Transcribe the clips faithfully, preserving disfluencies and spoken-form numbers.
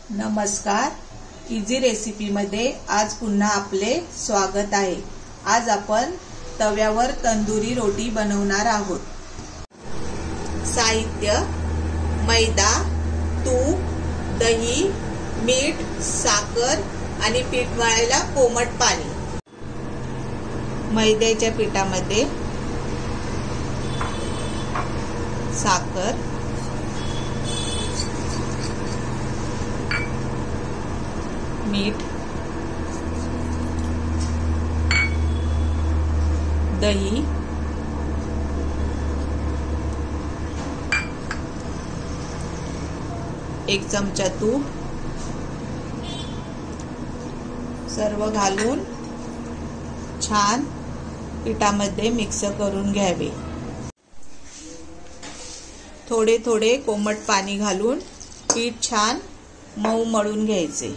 नमस्कार, easy recipe मध्ये आज पुन्हा आपले स्वागत आहे। आज आपण तव्यावर तंदुरी रोटी बनवणार आहोत। साहित्य: मैदा, तूप, दही, मीठ, साखर आणि पीठ मळायला कोमट पाणी। मैद्याच्या पिठामध्ये साखर, मीठ, दही, एक चमचा तूप सर्व घालून छान पिठामध्ये मिक्स करून घ्यावे। थोडे थोडे कोमट पाणी घालून पीठ छान मऊ मळून घ्यायचे।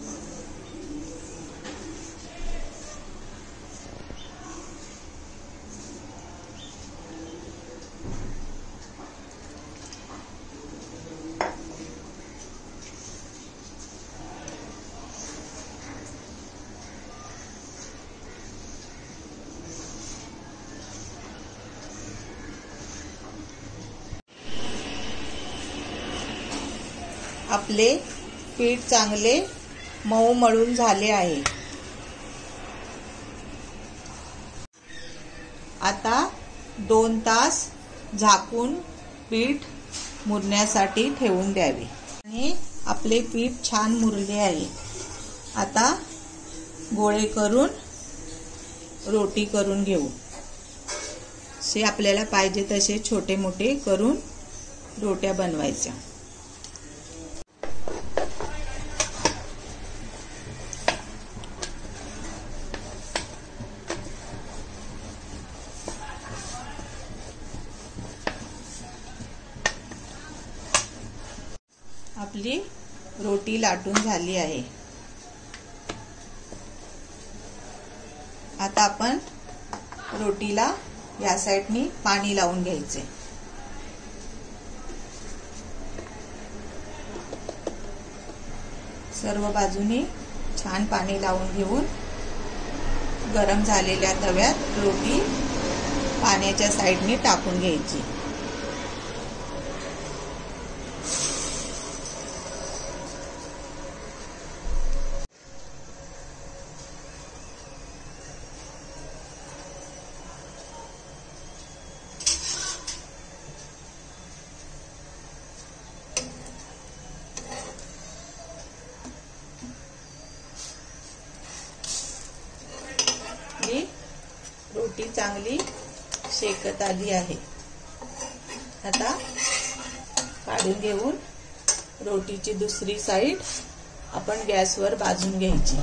आपले पीठ चांगले मऊ मळून झाले आहे। आता दोन तास झाकून पीठ मुरण्यासाठी ठेवून द्यावे। आणि आपले पीठ छान मुरले आहे। आता गोळे करून रोटी करून घेऊ। से आपल्याला पाहिजे तसे छोटे मोठे करून रोट्या बनवायच्या। आपली रोटी लाटून झाली आहे। आता आपण रोटीला या साइडनी पाणी लावून घ्यायचे। सर्व बाजूनी छान पाणी लावून घेऊन गरम झालेल्या तव्यात रोटी पाण्याच्या साइडनी टाकून घ्यायची। रोटी चांगली शेकत आली आहे। आता काढून घेऊन रोटीची दुसरी साइड आपण गॅसवर भाजून घ्यायची।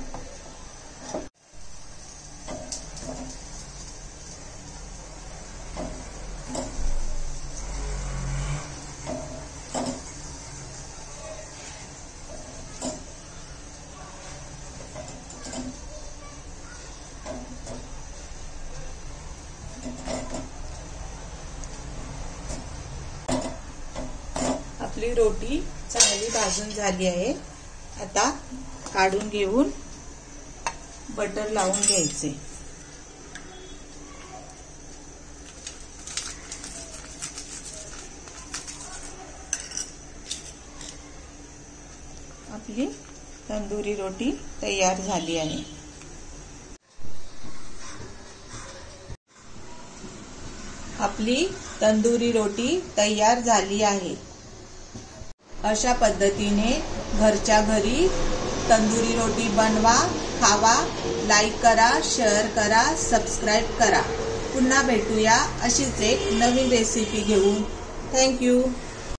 आपली रोटी चांगली भाजून झाली आहे। आता काढून घेऊन बटर लावून घ्यायचे। आपली तंदुरी रोटी तयार झाली आहे। आपली तंदुरी रोटी तयार झाली आहे। अशा पद्धतीने घरच्या घरी तंदुरी रोटी बनवा, खावा। लाईक करा, शेअर करा, सबस्क्राइब करा। पुन्हा भेटूया अशीच एक नवीन रेसिपी घेऊन। Thank you.